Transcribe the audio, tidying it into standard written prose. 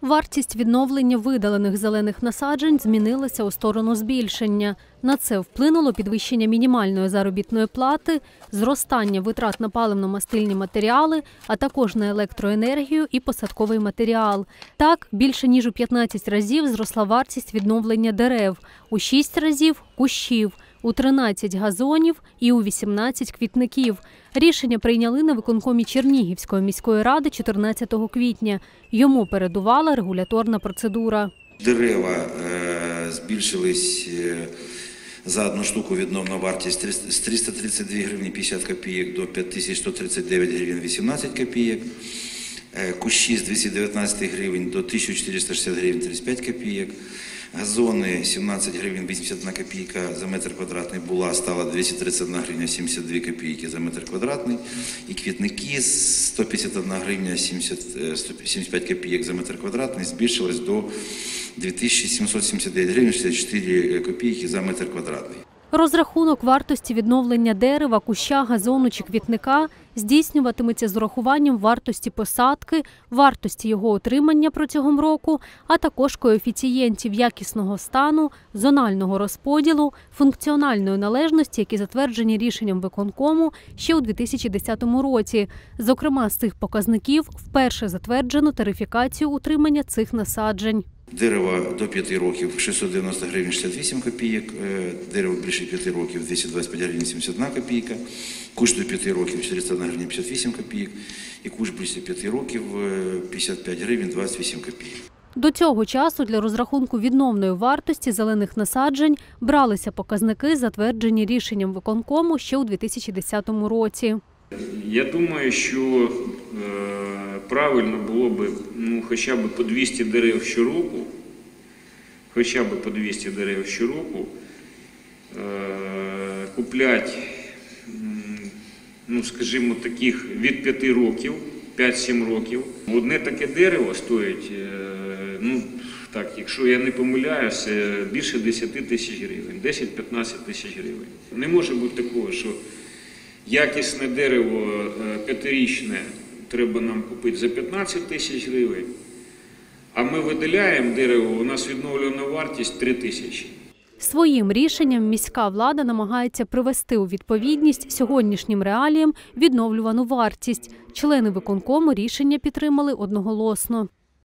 Вартість відновлення видалених зелених насаджень змінилася у сторону збільшення. На це вплинуло підвищення мінімальної заробітної плати, зростання витрат на паливно-мастильні матеріали, а також на електроенергію і посадковий матеріал. Так, більше ніж у 15 разів зросла вартість відновлення дерев, у 6 разів – кущів, у 13 – газонів і у 18 – квітників. Рішення прийняли на виконкомі Чернігівської міської ради 14 квітня. Йому передувала регуляторна процедура. Дерева збільшились за одну штуку відновна вартість з 332 гривні 50 копійок до 5139 гривень 18 копійок. Кущі з 219 гривень до 1460 гривень 35 копійок. Газони 17 гривень 81 копійка за метр квадратний була, стала 231 гривня 72 копійки за метр квадратний. І квітники з 151 гривня 75 копійок за метр квадратний збільшилось до 2779 гривень 64 копійки за метр квадратний. Розрахунок вартості відновлення дерева, куща, газону чи квітника здійснюватиметься з урахуванням вартості посадки, вартості його утримання протягом року, а також коефіцієнтів якісного стану, зонального розподілу, функціональної належності, які затверджені рішенням виконкому ще у 2010 році. Зокрема, з цих показників вперше затверджено тарифікацію утримання цих насаджень. Дерево до 5 років – 690 гривень 68 копійок, дерево більше 5 років – 225 гривень 71 копійка, кущ до 5 років – 401 гривень 58 копійок і кущ більше 5 років – 55 гривень 28 копійок. До цього часу для розрахунку відновної вартості зелених насаджень бралися показники, затверджені рішенням виконкому ще у 2010 році. Я думаю, що правильно було б хоча б по 200 дерев щороку, купляти, скажімо, таких від 5 років, 5-7 років. Одне таке дерево стоїть, якщо я не помиляюся, більше 10 тисяч гривень, 10-15 тисяч гривень. Не може бути такого, що якісне дерево 5-річне треба нам купити за 15 тисяч гривень, а ми видаляємо дерево, у нас відновлена вартість 3 тисячі. Своїм рішенням міська влада намагається привести у відповідність сьогоднішнім реаліям відновлювану вартість. Члени виконкому рішення підтримали одноголосно.